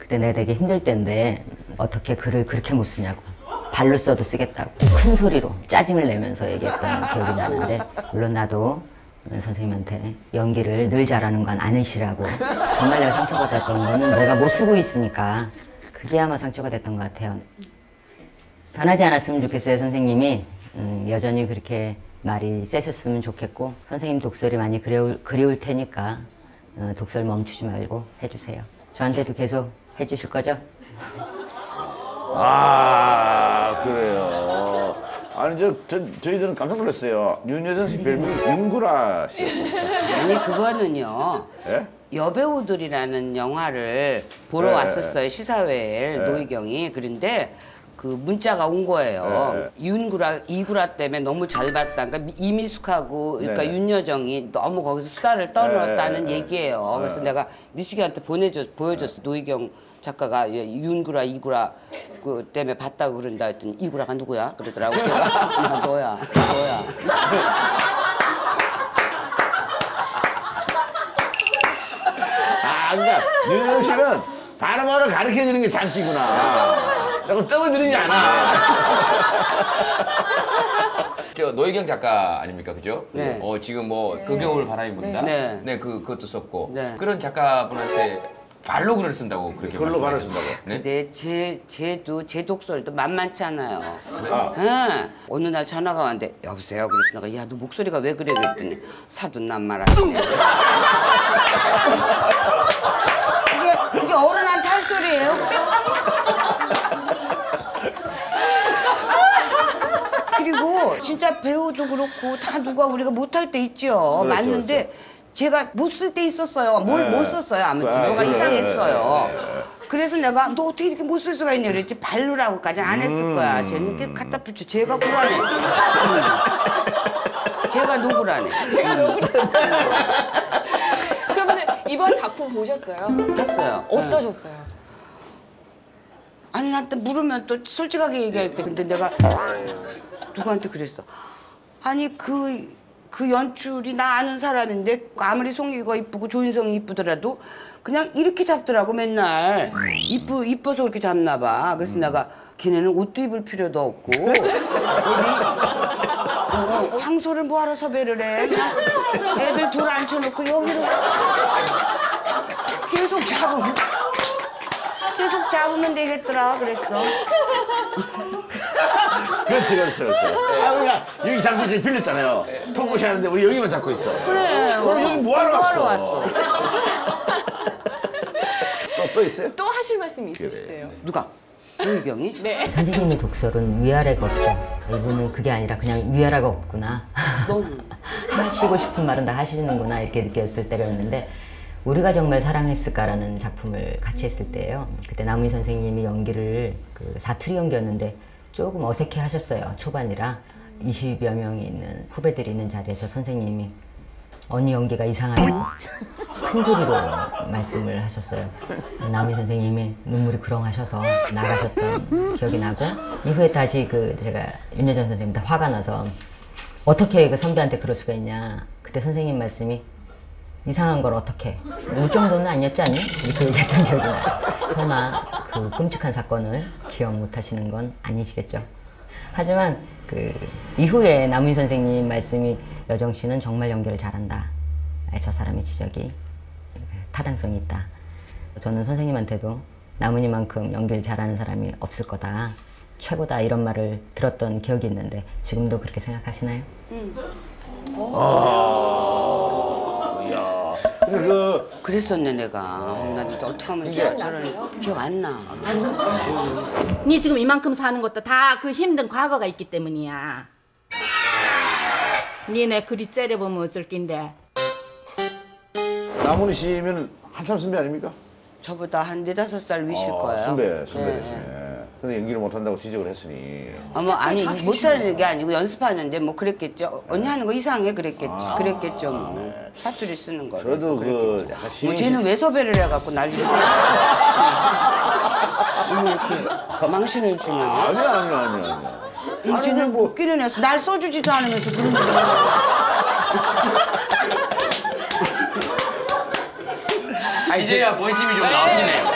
그때 내가 되게 힘들 때인데 어떻게 글을 그렇게 못 쓰냐고. 발로 써도 쓰겠다고 큰 소리로 짜증을 내면서 얘기했던 기억이 나는데, 물론 나도 선생님한테 연기를 늘 잘하는 건 아니시라고, 정말 내가 상처받았던 거는 내가 못 쓰고 있으니까 그게 아마 상처가 됐던 것 같아요. 변하지 않았으면 좋겠어요. 선생님이 여전히 그렇게 말이 세셨으면 좋겠고, 선생님 독설이 많이 그리울 테니까 독설 멈추지 말고 해주세요. 저한테도 계속 해주실 거죠? 아, 그래요. 아니, 저희들은 깜짝 놀랐어요. 윤여정 씨 별명이 윤구라 씨였어요. 아니, 그거는요. 예? 여배우들이라는 영화를 보러 왔었어요. 시사회에 노희경이. 그런데 그 문자가 온 거예요. 윤구라, 이구라 때문에 너무 잘 봤다. 그러니까 이미숙하고, 그러니까 윤여정이 너무 거기서 수다를 떨었다는 얘기예요. 그래서 내가 미숙이한테 보여줬어. 노희경 작가가 윤구라, 이구라 그 때문에 봤다고 그런다 했더니, 이구라가 누구야? 그러더라고. 너야. 아, 그러니까 윤여정 씨는 바로바로 가르쳐주는 게 장기구나. 자꾸 떡을 들이지 않아. 저 노희경 작가 아닙니까, 그죠? 네. 지금 뭐 그 겨울 바람이 분다. 네. 네, 그것도 썼고. 네. 그런 작가분한테 발로 글을 쓴다고 그렇게 글로 글을 말씀하셨어요. 쓴다고. 네? 근데 제 독설도 만만치 않아요. 아. 응. 어느 날 전화가 왔는데, 여보세요? 그래서 내가, 야, 너 목소리가 왜 그래? 그랬더니, 사돈난 말 하시네. 그게 어른한테 할 소리예요? 그리고 진짜 배우도 그렇고 다 누가 우리가 못할 때 있죠. 그렇죠, 맞는데 그렇죠. 제가 못 쓸 때 있었어요. 뭘 못 썼어요. 아무튼 뭐가 그래, 이상했어요. 그래서 내가 너 어떻게 이렇게 못 쓸 수가 있냐 그랬지. 발로라고까지는 안 했을 거야. 쟤는 이렇게 갖다 붙여. 제가 구라네. 제가 누구라네. 제가 누구라네. 그러면 이번 작품 보셨어요? 봤어요. 어떠셨어요? 아니 나한테 물으면 또 솔직하게 얘기할게. 근데 내가 누구한테 그랬어. 아니 그 연출이 나 아는 사람인데 아무리 송이가 이쁘고 조인성이 이쁘더라도 그냥 이렇게 잡더라고 맨날. 이뻐서 그렇게 잡나 봐. 그래서 내가 걔네는 옷도 입을 필요도 없고 어디 장소를 뭐하러 섭외를 해. 그냥 애들 둘 앉혀놓고 여기로 계속 잡으면 되겠더라 그랬어. 그렇지. 아, 우리가 여기 장소 지금 빌렸잖아요. 통고시 하는데 우리 여기만 잡고 있어. 그래. 그럼 여기 뭐하러 왔어? 왔어? 또 있어요? 또 하실 말씀 있으시대요. 누가? 노희경이? 네. 선생님의 독설은 위아래가 없죠. 이분은 그게 아니라 그냥 위아래가 없구나. 너는? 하시고 싶은 말은 다 하시는구나 이렇게 느꼈을 때가 있는데, 우리가 정말 사랑했을까라는 작품을 같이 했을 때예요. 그때 남은희 선생님이 연기를 사투리 연기였는데 조금 어색해 하셨어요. 초반이라 20여 명이 있는 후배들이 있는 자리에서 선생님이 언니 연기가 이상하다고 큰 소리로 말씀을 하셨어요. 남은희 선생님이 눈물이 그렁하셔서 나가셨던 기억이 나고, 이후에 다시 제가 윤여정 선생님한테 화가 나서 어떻게 그 선배한테 그럴 수가 있냐. 그때 선생님 말씀이 이상한 걸 어떻게, 울 정도는 아니었지 않니? 이렇게 얘기했던 기억이 나요. 설마 그 끔찍한 사건을 기억 못 하시는 건 아니시겠죠? 하지만 이후에 남은희 선생님 말씀이, 여정 씨는 정말 연기를 잘한다. 저 사람의 지적이 타당성이 있다. 저는 선생님한테도 남은희만큼 연기를 잘하는 사람이 없을 거다. 최고다. 이런 말을 들었던 기억이 있는데, 지금도 그렇게 생각하시나요? 그랬었네 내가. 나 진짜 어떻게 하면 저런 기억 안 나. 니 지금 이만큼 사는 것도 다 그 힘든 과거가 있기 때문이야. 니네 그리 째려보면 어쩔 낀데. 남은희 씨면 한참 선배 아닙니까? 저보다 한 4~5살 위실 거예요. 선배시네. 근데 연기를 못한다고 지적을 했으니. 아니 못하는 게 아니고 연습하는데 뭐 그랬겠죠. 언니 하는 거 이상해 그랬겠죠. 뭐. 사투리 쓰는 거. 저도 뭐 쟤는 왜 섭외를 해갖고 난리를 뭐 이렇게 망신을 주나? 아니야. 쟤는 뭐 웃기는 애서 날 써주지도 않으면서 그런 거. 이제야 본심이 좀 나오시네요.